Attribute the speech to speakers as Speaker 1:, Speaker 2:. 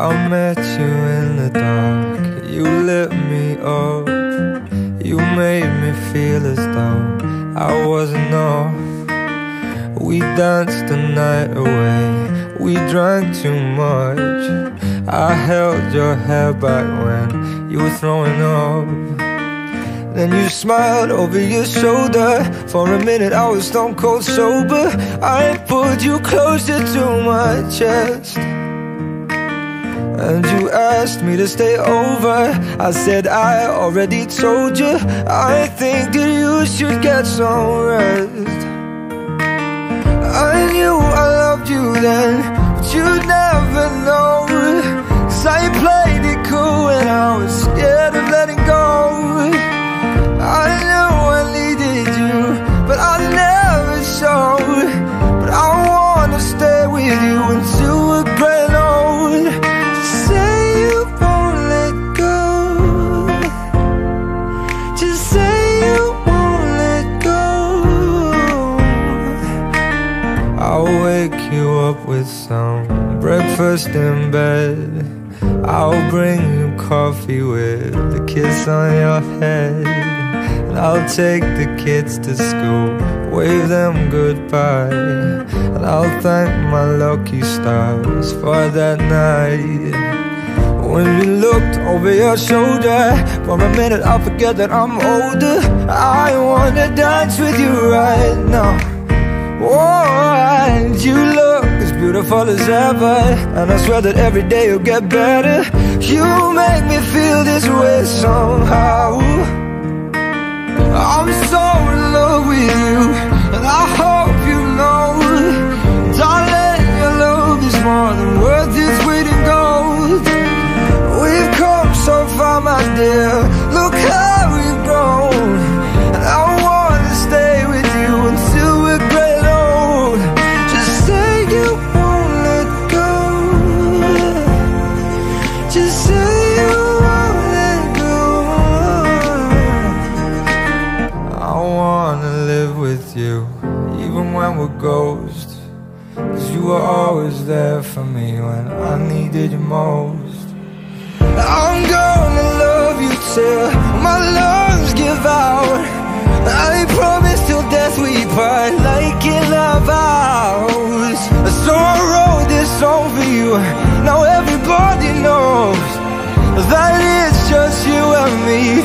Speaker 1: I met you in the dark, you lit me up. You made me feel as though I wasn't off. We danced the night away, we drank too much. I held your hair back when you were throwing up. Then you smiled over your shoulder. For a minute I was stone cold sober. I pulled you closer to my chest, and you asked me to stay over. I said I already told you, I think that you should get some rest. I knew I loved you then, but you'd never know. 'Cause I played it cool and I was scared of letting go. I knew I needed you, but I never showed. But I wanna stay with you until we're grown old. Just say you won't let go. Just say you won't let go. I'll wake you up with some breakfast in bed. I'll bring you coffee with a kiss on your head. I'll take the kids to school, wave them goodbye, and I'll thank my lucky stars for that night. When you looked over your shoulder, for a minute I forget that I'm older. I wanna dance with you right now. Oh, and you look as beautiful as ever, and I swear that every day you'll get better. You make me feel this way somehow. I'm so in love with you, and I hope you know, darling, your love is more than worth its weight in gold. We've come so far, my dear, look how we've grown. And I wanna stay with you until we're great old. Just say you won't let go. Just say you won't let go. I wanna live with you, even when we're ghosts. 'Cause you were always there for me when I needed you most. I'm gonna love you till my lungs give out. I promise till death we part, like in our vows. So I wrote this song for you, now everybody knows that it's just you and me.